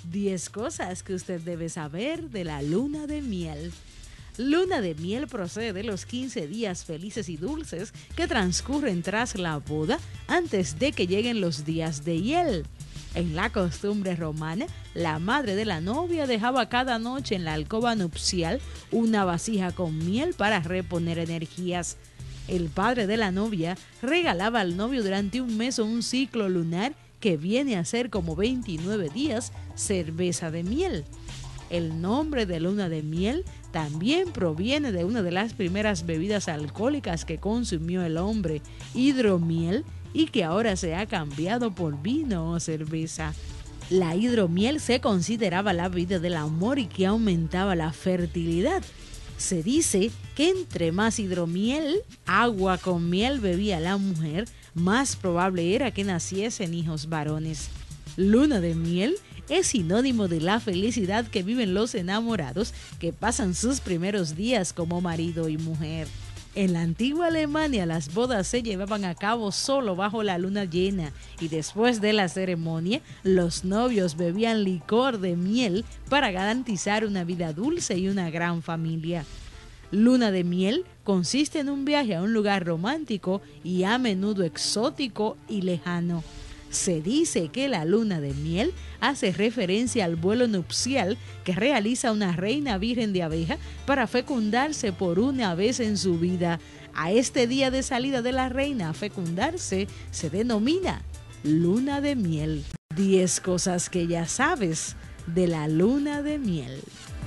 10 cosas que usted debe saber de la luna de miel. Luna de miel procede de los 15 días felices y dulces que transcurren tras la boda antes de que lleguen los días de hiel. En la costumbre romana, la madre de la novia dejaba cada noche en la alcoba nupcial una vasija con miel para reponer energías. El padre de la novia regalaba al novio durante un mes o un ciclo lunar que viene a ser como 29 días cerveza de miel. El nombre de luna de miel también proviene de una de las primeras bebidas alcohólicas que consumió el hombre, hidromiel, y que ahora se ha cambiado por vino o cerveza. La hidromiel se consideraba la bebida del amor y que aumentaba la fertilidad. Se dice que entre más hidromiel, agua con miel bebía la mujer, más probable era que naciesen hijos varones. Luna de miel es sinónimo de la felicidad que viven los enamorados que pasan sus primeros días como marido y mujer. En la antigua Alemania las bodas se llevaban a cabo solo bajo la luna llena y después de la ceremonia los novios bebían licor de miel para garantizar una vida dulce y una gran familia. Luna de miel consiste en un viaje a un lugar romántico y a menudo exótico y lejano. Se dice que la luna de miel hace referencia al vuelo nupcial que realiza una reina virgen de abeja para fecundarse por una vez en su vida. A este día de salida de la reina a fecundarse se denomina luna de miel. 10 cosas que ya sabes de la luna de miel.